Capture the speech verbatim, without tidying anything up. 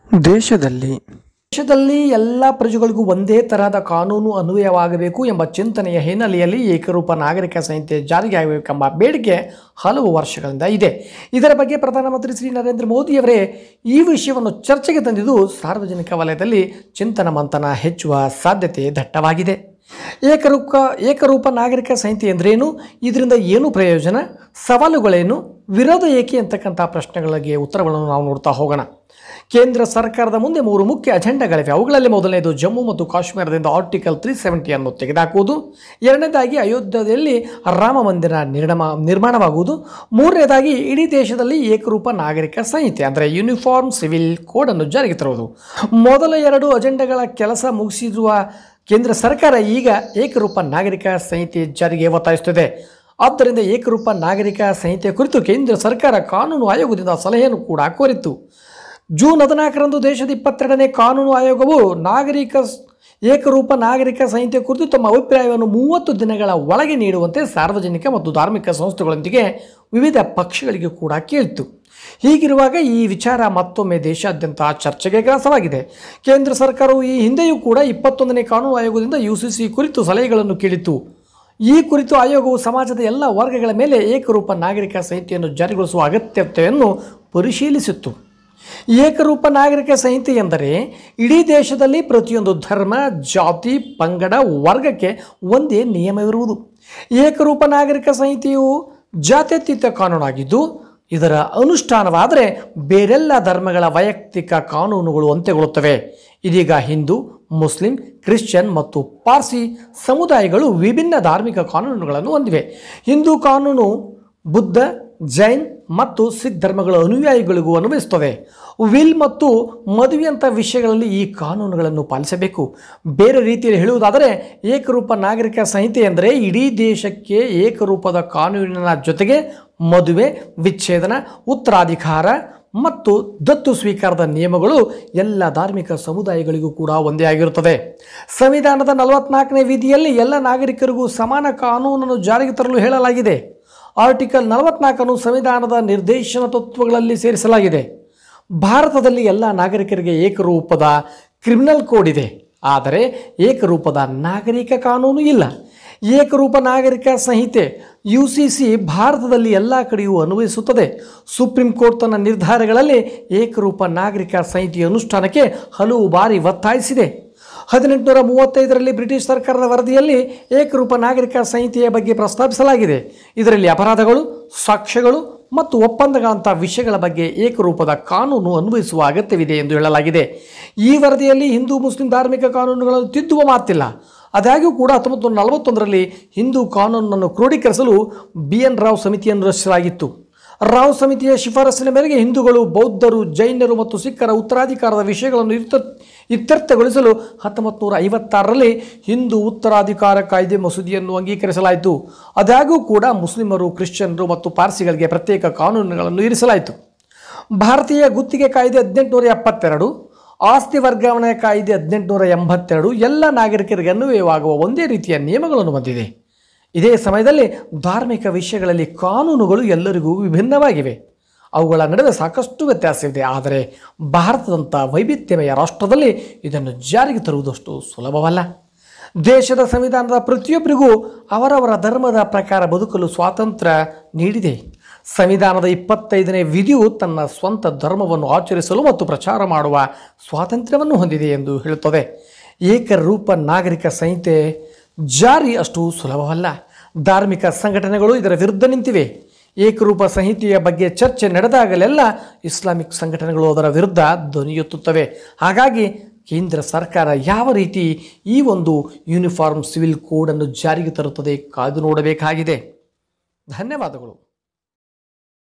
ದೇಶದಲ್ಲಿ ದೇಶದಲ್ಲಿ ಎಲ್ಲ ಪ್ರಜೆಗಳಿಗೂ ಒಂದೇ ತರಹದ ಕಾನೂನು ಅನ್ವಯವಾಗಬೇಕು ಎಂಬ ಚಿಂತನೆಯ ಹಿನ್ನೆಲೆಯಲ್ಲಿ ಏಕರೂಪ ನಾಗರಿಕ ಸಂಹಿತೆ ಜಾರಿಗೆ ಆಗಬೇಕೆಂಬ ಬೇಡಿಕೆ ಹಲವು ವರ್ಷಗಳಿಂದ ಇದೆ. ಇದರ ಬಗ್ಗೆ ಪ್ರಧಾನಮಂತ್ರಿ ಶ್ರೀ ನರೇಂದ್ರ ಮೋದಿಯವರೇ ಈ ವಿಷಯವನ್ನು ಚರ್ಚೆಗೆ ತಂದಿದ್ದು ಸಾರ್ವಜನಿಕ ವಲಯದಲ್ಲಿ ಚಿಂತನ ಮಂಥನ ಹೆಚ್ಚುವ ಸಾಧ್ಯತೆ ದಟ್ಟವಾಗಿದೆ. ಏಕರೂಪ ಏಕರೂಪ ನಾಗರಿಕ ಸಂಹಿತೆ ಎಂದರೇನು, ಇದರಿಂದ ಏನು ಪ್ರಯೋಜನ, ಸವಾಲುಗಳೇನು, ವಿರೋಧ ಏಕೆ ಅಂತಕ್ಕಂಥ ಪ್ರಶ್ನೆಗಳಿಗೆ ಉತ್ತರಗಳನ್ನು ನಾವು ನೋಡ್ತಾ ಹೋಗೋಣ. ಕೇಂದ್ರ ಸರ್ಕಾರದ ಮುಂದೆ ಮೂರು ಮುಖ್ಯ ಅಜೆಂಡಾಗಳಿವೆ. ಅವುಗಳಲ್ಲಿ ಮೊದಲನೇದು ಜಮ್ಮು ಮತ್ತು ಕಾಶ್ಮೀರದಿಂದ ಆರ್ಟಿಕಲ್ ತ್ರೀ ಸೆವೆಂಟಿಯನ್ನು ತೆಗೆದುಹಾಕುವುದು, ಎರಡನೇದಾಗಿ ಅಯೋಧ್ಯೆಯಲ್ಲಿ ರಾಮ ಮಂದಿರ ನಿರ್ಮಾಣ ನಿರ್ಮಾಣವಾಗುವುದು, ಮೂರನೇದಾಗಿ ಇಡೀ ದೇಶದಲ್ಲಿ ಏಕರೂಪ ನಾಗರಿಕ ಸಂಹಿತೆ ಅಂದರೆ ಯೂನಿಫಾರ್ಮ್ ಸಿವಿಲ್ ಕೋಡ್ ಅನ್ನು ಜಾರಿಗೆ ತರುವುದು. ಮೊದಲ ಎರಡು ಅಜೆಂಡಾಗಳ ಕೆಲಸ ಮುಗಿಸಿರುವ ಕೇಂದ್ರ ಸರ್ಕಾರ ಈಗ ಏಕರೂಪ ನಾಗರಿಕ ಸಂಹಿತೆ ಜಾರಿಗೆ ಒತ್ತಾಯಿಸುತ್ತಿದೆ. ಆದ್ದರಿಂದ ಏಕರೂಪ ನಾಗರಿಕ ಸಂಹಿತೆ ಕುರಿತು ಕೇಂದ್ರ ಸರ್ಕಾರ ಕಾನೂನು ಆಯೋಗದಿಂದ ಸಲಹೆಯನ್ನು ಕೂಡ ಕೋರಿತ್ತು. ಜೂನ್ ಹದಿನಾಲ್ಕರಂದು ದೇಶದ ಇಪ್ಪತ್ತೆರಡನೇ ಕಾನೂನು ಆಯೋಗವು ನಾಗರಿಕ ಏಕರೂಪ ನಾಗರಿಕ ಸಂಹಿತೆ ಕುರಿತು ತಮ್ಮ ಅಭಿಪ್ರಾಯವನ್ನು ಮೂವತ್ತು ದಿನಗಳ ಒಳಗೆ ನೀಡುವಂತೆ ಸಾರ್ವಜನಿಕ ಮತ್ತು ಧಾರ್ಮಿಕ ಸಂಸ್ಥೆಗಳೊಂದಿಗೆ ವಿವಿಧ ಪಕ್ಷಗಳಿಗೆ ಕೂಡ ಕೇಳಿತು. ಹೀಗಿರುವಾಗ ಈ ವಿಚಾರ ಮತ್ತೊಮ್ಮೆ ದೇಶಾದ್ಯಂತ ಚರ್ಚೆಗೆ ಗ್ರಾಸವಾಗಿದೆ. ಕೇಂದ್ರ ಸರ್ಕಾರವು ಈ ಹಿಂದೆಯೂ ಕೂಡ ಇಪ್ಪತ್ತೊಂದನೇ ಕಾನೂನು ಆಯೋಗದಿಂದ ಯು ಸಿ ಸಿ ಕುರಿತು ಸಲಹೆಗಳನ್ನು ಕೇಳಿತ್ತು. ಈ ಕುರಿತು ಆಯೋಗವು ಸಮಾಜದ ಎಲ್ಲ ವರ್ಗಗಳ ಮೇಲೆ ಏಕರೂಪ ನಾಗರಿಕ ಸಂಹಿತೆಯನ್ನು ಜಾರಿಗೊಳಿಸುವ ಅಗತ್ಯತೆಯನ್ನು ಪರಿಶೀಲಿಸಿತ್ತು. ಏಕರೂಪ ನಾಗರಿಕ ಸಂಹಿತೆ ಎಂದರೆ ಇಡೀ ದೇಶದಲ್ಲಿ ಪ್ರತಿಯೊಂದು ಧರ್ಮ, ಜಾತಿ, ಪಂಗಡ, ವರ್ಗಕ್ಕೆ ಒಂದೇ ನಿಯಮವಿರುವುದು. ಏಕರೂಪ ನಾಗರಿಕ ಸಂಹಿತೆಯು ಜಾತ್ಯತೀತ ಕಾನೂನಾಗಿದ್ದು ಇದರ ಅನುಷ್ಠಾನವಾದರೆ ಬೇರೆಲ್ಲ ಧರ್ಮಗಳ ವೈಯಕ್ತಿಕ ಕಾನೂನುಗಳು ಅಂತ್ಯಗೊಳ್ಳುತ್ತವೆ. ಇದೀಗ ಹಿಂದೂ, ಮುಸ್ಲಿಂ, ಕ್ರಿಶ್ಚಿಯನ್ ಮತ್ತು ಪಾರ್ಸಿ ಸಮುದಾಯಗಳು ವಿಭಿನ್ನ ಧಾರ್ಮಿಕ ಕಾನೂನುಗಳನ್ನು ಹೊಂದಿವೆ. ಹಿಂದೂ ಕಾನೂನು ಬುದ್ಧ, ಜೈನ್ ಮತ್ತು ಸಿಖ್ ಧರ್ಮಗಳ ಅನುಯಾಯಿಗಳಿಗೂ ಅನ್ವಯಿಸುತ್ತದೆ. ವಿಲ್ ಮತ್ತು ಮದುವೆಯಂಥ ವಿಷಯಗಳಲ್ಲಿ ಈ ಕಾನೂನುಗಳನ್ನು ಪಾಲಿಸಬೇಕು. ಬೇರೆ ರೀತಿಯಲ್ಲಿ ಹೇಳುವುದಾದರೆ ಏಕರೂಪ ನಾಗರಿಕ ಸಂಹಿತೆ ಎಂದರೆ ಇಡೀ ದೇಶಕ್ಕೆ ಏಕರೂಪದ ಕಾನೂನಿನ ಜೊತೆಗೆ ಮದುವೆ, ವಿಚ್ಛೇದನ, ಉತ್ತರಾಧಿಕಾರ ಮತ್ತು ದತ್ತು ಸ್ವೀಕಾರದ ನಿಯಮಗಳು ಎಲ್ಲ ಧಾರ್ಮಿಕ ಸಮುದಾಯಗಳಿಗೂ ಕೂಡ ಒಂದೇ ಆಗಿರುತ್ತದೆ. ಸಂವಿಧಾನದ ನಲವತ್ನಾಲ್ಕನೇ ವಿಧಿಯಲ್ಲಿ ಎಲ್ಲ ನಾಗರಿಕರಿಗೂ ಸಮಾನ ಕಾನೂನನ್ನು ಜಾರಿಗೆ ತರಲು ಹೇಳಲಾಗಿದೆ. ಆರ್ಟಿಕಲ್ ನಲವತ್ನಾಲ್ಕನ್ನು ಸಂವಿಧಾನದ ನಿರ್ದೇಶನ ತತ್ವಗಳಲ್ಲಿ ಸೇರಿಸಲಾಗಿದೆ. ಭಾರತದಲ್ಲಿ ಎಲ್ಲ ನಾಗರಿಕರಿಗೆ ಏಕರೂಪದ ಕ್ರಿಮಿನಲ್ ಕೋಡ್ ಇದೆ, ಆದರೆ ಏಕರೂಪದ ನಾಗರಿಕ ಕಾನೂನು ಇಲ್ಲ. ಏಕರೂಪ ನಾಗರಿಕ ಸಂಹಿತೆ ಯು ಸಿ ಸಿ ಭಾರತದಲ್ಲಿ ಎಲ್ಲ ಕಡೆಯೂ ಅನ್ವಯಿಸುತ್ತದೆ. ಸುಪ್ರೀಂ ಕೋರ್ಟ್ ತನ್ನ ನಿರ್ಧಾರಗಳಲ್ಲಿ ಏಕರೂಪ ನಾಗರಿಕ ಸಂಹಿತೆಯ ಅನುಷ್ಠಾನಕ್ಕೆ ಹಲವು ಬಾರಿ ಒತ್ತಾಯಿಸಿದೆ. ಹದಿನೆಂಟುನೂರ ಮೂವತ್ತೈದರಲ್ಲಿ ಬ್ರಿಟಿಷ್ ಸರ್ಕಾರದ ವರದಿಯಲ್ಲಿ ಏಕರೂಪ ನಾಗರಿಕ ಸಂಹಿತೆಯ ಬಗ್ಗೆ ಪ್ರಸ್ತಾಪಿಸಲಾಗಿದೆ. ಇದರಲ್ಲಿ ಅಪರಾಧಗಳು, ಸಾಕ್ಷ್ಯಗಳು ಮತ್ತು ಒಪ್ಪಂದಗಳಂಥ ವಿಷಯಗಳ ಬಗ್ಗೆ ಏಕರೂಪದ ಕಾನೂನು ಅನ್ವಯಿಸುವ ಅಗತ್ಯವಿದೆ ಎಂದು ಹೇಳಲಾಗಿದೆ. ಈ ವರದಿಯಲ್ಲಿ ಹಿಂದೂ ಮುಸ್ಲಿಂ ಧಾರ್ಮಿಕ ಕಾನೂನುಗಳನ್ನು ತಿದ್ದುವ ಮಾತಿಲ್ಲ. ಆದಾಗ್ಯೂ ಕೂಡ ಹತ್ತೊಂಬತ್ತು ನೂರ ನಲವತ್ತೊಂದರಲ್ಲಿ ಹಿಂದೂ ಕಾನೂನನ್ನು ಕ್ರೋಢೀಕರಿಸಲು ಬಿ ಎನ್ ರಾವ್ ಸಮಿತಿಯನ್ನು ರಚಿಸಲಾಗಿತ್ತು. ರಾವ್ ಸಮಿತಿಯ ಶಿಫಾರಸಿನ ಮೇರೆಗೆ ಹಿಂದೂಗಳು, ಬೌದ್ಧರು, ಜೈನರು ಮತ್ತು ಸಿಖ್ಖರ ಉತ್ತರಾಧಿಕಾರದ ವಿಷಯಗಳನ್ನು ಇರ್ತ ಇತ್ಯರ್ಥಗೊಳಿಸಲು ಹತ್ತೊಂಬತ್ತು ನೂರ ಐವತ್ತಾರರಲ್ಲಿ ಹಿಂದೂ ಉತ್ತರಾಧಿಕಾರ ಕಾಯ್ದೆ ಮಸೂದೆಯನ್ನು ಅಂಗೀಕರಿಸಲಾಯಿತು. ಆದಾಗ್ಯೂ ಕೂಡ ಮುಸ್ಲಿಮರು, ಕ್ರಿಶ್ಚಿಯನ್ರು ಮತ್ತು ಪಾರ್ಸಿಗಳಿಗೆ ಪ್ರತ್ಯೇಕ ಕಾನೂನುಗಳನ್ನು ಇರಿಸಲಾಯಿತು. ಭಾರತೀಯ ಗುತ್ತಿಗೆ ಕಾಯ್ದೆ ಹದಿನೆಂಟುನೂರ ಎಪ್ಪತ್ತೆರಡು, ಆಸ್ತಿ ವರ್ಗಾವಣೆ ಕಾಯ್ದೆ ಹದಿನೆಂಟುನೂರ ಎಂಬತ್ತೆರಡು ಎಲ್ಲ ನಾಗರಿಕರಿಗೆ ಅನ್ವಯವಾಗುವ ಒಂದೇ ರೀತಿಯ ನಿಯಮಗಳನ್ನು ಹೊಂದಿದೆ. ಇದೇ ಸಮಯದಲ್ಲಿ ಧಾರ್ಮಿಕ ವಿಷಯಗಳಲ್ಲಿ ಕಾನೂನುಗಳು ಎಲ್ಲರಿಗೂ ವಿಭಿನ್ನವಾಗಿವೆ. ಅವುಗಳ ನಡುವೆ ಸಾಕಷ್ಟು ವ್ಯತ್ಯಾಸವಿದೆ. ಆದರೆ ಭಾರತದಂಥ ವೈವಿಧ್ಯಮಯ ರಾಷ್ಟ್ರದಲ್ಲಿ ಇದನ್ನು ಜಾರಿಗೆ ತರುವುದಷ್ಟು ಸುಲಭವಲ್ಲ. ದೇಶದ ಸಂವಿಧಾನದ ಪ್ರತಿಯೊಬ್ಬರಿಗೂ ಅವರವರ ಧರ್ಮದ ಪ್ರಕಾರ ಬದುಕಲು ಸ್ವಾತಂತ್ರ್ಯ ನೀಡಿದೆ. ಸಂವಿಧಾನದ ಇಪ್ಪತ್ತೈದನೇ ವಿಧಿಯು ತನ್ನ ಸ್ವಂತ ಧರ್ಮವನ್ನು ಆಚರಿಸಲು ಮತ್ತು ಪ್ರಚಾರ ಮಾಡುವ ಸ್ವಾತಂತ್ರ್ಯವನ್ನು ಹೊಂದಿದೆ ಎಂದು ಹೇಳುತ್ತದೆ. ಏಕರೂಪ ನಾಗರಿಕ ಸಂಹಿತೆ ಜಾರಿ ಅಷ್ಟು ಸುಲಭವಲ್ಲ. ಧಾರ್ಮಿಕ ಸಂಘಟನೆಗಳು ಇದರ ವಿರುದ್ಧ ನಿಂತಿವೆ. ಏಕರೂಪ ಸಂಹಿತೆಯ ಬಗ್ಗೆ ಚರ್ಚೆ ನಡೆದಾಗಲೆಲ್ಲ ಇಸ್ಲಾಮಿಕ್ ಸಂಘಟನೆಗಳು ಅದರ ವಿರುದ್ಧ ಧ್ವನಿ ಎತ್ತುತ್ತವೆ. ಹಾಗಾಗಿ ಕೇಂದ್ರ ಸರ್ಕಾರ ಯಾವ ರೀತಿ ಈ ಒಂದು ಯೂನಿಫಾರ್ಮ್ ಸಿವಿಲ್ ಕೋಡನ್ನು ಜಾರಿಗೆ ತರುತ್ತದೆ ಕಾದು ನೋಡಬೇಕಾಗಿದೆ. ಧನ್ಯವಾದಗಳು.